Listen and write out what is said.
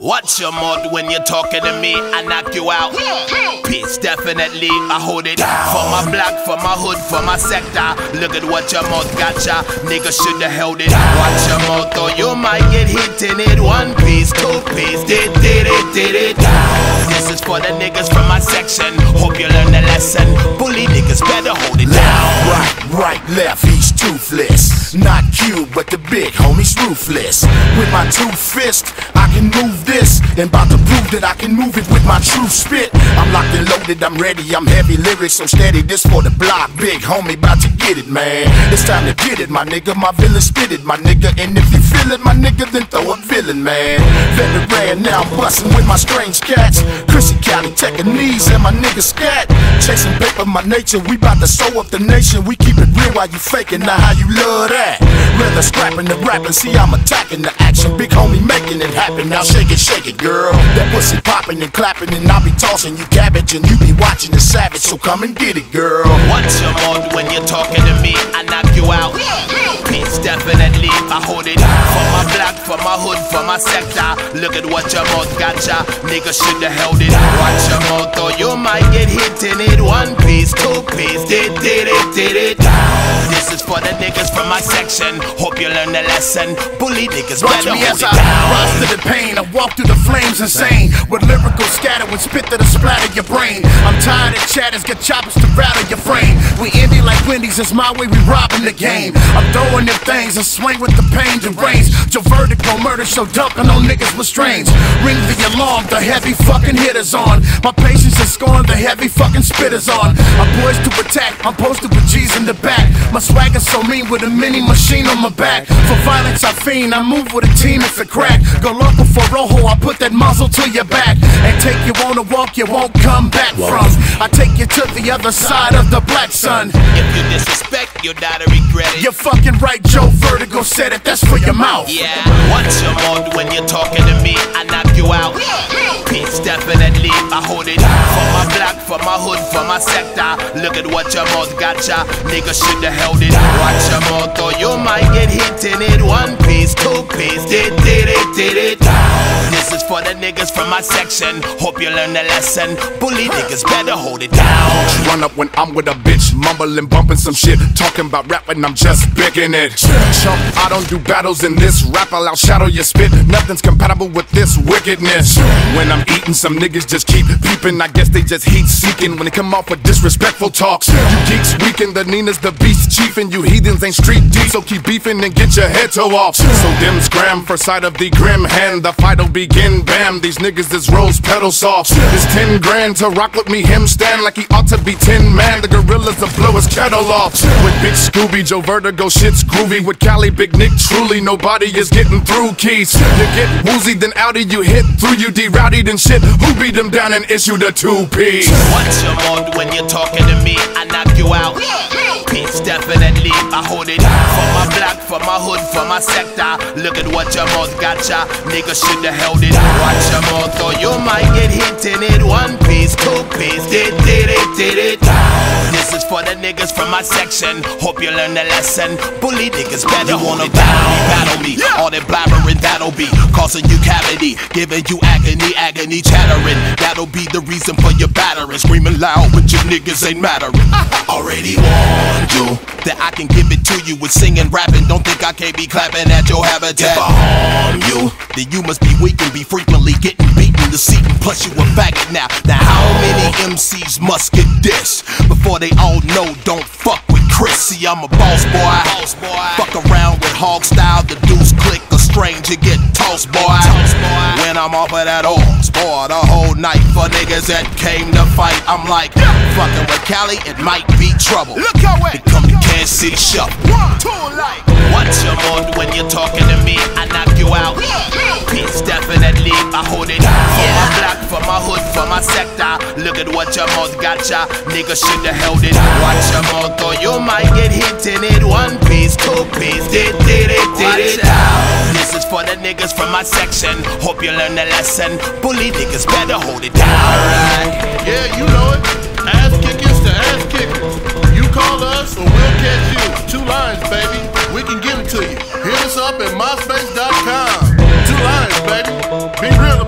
Watch your mouth when you're talking to me, I knock you out. Peace, definitely, I hold it. For my block, for my hood, for my sector. Look at what your mouth gotcha, nigga shoulda held it. Watch your mouth or you might get hit in it. 1 piece, 2 piece, did it. This is for the niggas from my section. Hope you learn the lesson. Bully niggas better hold it down. Right, left, he's toothless. Not cute, but the big homie's ruthless. With my 2 fists, I can move this. And about to prove that I can move it with my true spit. I'm locked and loaded, I'm ready, I'm heavy lyrics, so steady. This for the block, big homie, about to get it, man. It's time to get it, my nigga, my villain spit it, my nigga. And if you feel it, my nigga, then throw a villain, man. Veteran, now I'm bustin' with my strange cats. Chrissy County, taking knees, and my nigga scat. Chasing paper, my nature, we bout to sew up the nation. We keep it real while you faking, now how you love that? Rather scrapping the rapping, see I'm attacking the action. Big homie making it happen, now shake it, girl. That pussy popping and clapping, and I'll be tossing you cabbage, and you be watching the savage, so come and get it, girl. Watch your mouth when you're talking to me, I knock you out. Peace, definitely, I hold it. For my block, for my hood, for my sector. Look at what your mouth gotcha, nigga shoulda held it. Watch your mouth or you might get hit in it. 1 piece, 2 piece, did it. This is for the niggas from my section. Hope you learn the lesson. Bully niggas better hold it down. Rise to the pain, I walk through the flames insane. With lyrical scatter and spit that'll splatter your brain. I'm tired of chatters, get choppers to rattle your frame. We indie like Wendy's, it's my way, we robbing the game. I'm throwing them things and swing with the pains and rains. Your vertical murder show dumping on niggas with strange. Ring the alarm, the heavy fucking hitters on. My patience is scorn, the heavy fucking spitters on. I'm poised to attack, I'm posted with G's in the back. My swagger's so mean with a mini machine on my back. For violence I fiend, I move with a team if it crack. Go local for Rojo, I put that muzzle to your back. And take you on a walk you won't come back from. I take you to the other side of the black sun. If you disrespect, you'll die to regret it. You're fucking right, Joe Vertigo said it, that's for your mouth. Yeah, watch your mouth when you're talking to me, I knock you out. Peace, definitely, I hold it. For my block, for my hood, for my sector. Look at what your mouth gotcha, nigga shoulda held it. Watch your mouth or you might get hit in it. 1 piece, 2 piece, did it. This is for the niggas from my section. Hope you learn the lesson. Bully niggas better hold it down. Run up when I'm with a bitch, mumbling, bumping some shit. Talking about rapping, I'm just picking it. Chump, I don't do battles in this rap, I'll outshadow your spit. Nothing's compatible with this wickedness. When I'm eating, some niggas just keep peeping. I guess they just heat seeking when they come off with disrespectful talks. You geeks weaken, the Nina's the beast chief, and you heathens ain't street deep, so keep beefing and get your head toe off. So dim scram for sight of the grim hand, the fight'll begin. Bam, these niggas is rose petal soft. It's 10 grand to rock with me, him stand like he ought to be 10 man. The gorillas will blow his kettle off. With Big Scooby, Joe Vertigo, shit's groovy. With Cali, Big Nick, truly nobody is getting through keys. You get woozy, then outy, you hit through, you de-routed and shit. Who beat them down and issued a 2-piece? Watch your mouth when you're talking to me, I knock you out. Peace, definitely, I hold it. For my block, for my hood, for my sector. Look at what your mouth gotcha, nigga shoulda held it. Watch your mouth or you might get hit in it. 1 piece, 2 piece, did it. This is for the niggas from my section. Hope you learn the lesson. Bully niggas better hold it down. Battle me, all that blabbering, that'll be causing you cavity, giving you agony, chattering. That'll be the reason for your battering. Screaming loud, but your niggas ain't mattering. Already warned you that I can give it to you with singing, rapping. Don't think I can't be clapping at your habitat. If I harm you, then you must be weak and be frequently getting beaten to seat. Plus you a faggot now. Now how many MCs must get this before they all know don't fuck with Chris? See, I'm a boss boy. Fuck around with hog style, the deuce click, a stranger get tossed, boy. When I'm off of that horse, boy, the whole night for niggas that came to fight. I'm like, fucking with Cali, it might be trouble. Look how it come to Kansas City shuffle. 1, 2, like. Watch your mouth when you're talking to me, I knock you out. Peace, definitely, I hold it. For my block, for my hood, for my sector. Look at what your mouth gotcha, nigga shoulda held it. Watch your mouth or you might get hit in it. 1 piece, 2 piece, did it. This is for the niggas from my section. Hope you learn the lesson. Bully niggas better hold it down. Alright. Yeah, you know it. Ass kickers to ass kickers. You call us or we'll catch you. 2 lines, baby. We can give it to you. Hit us up at myspace.com. 2 lines, baby. Be real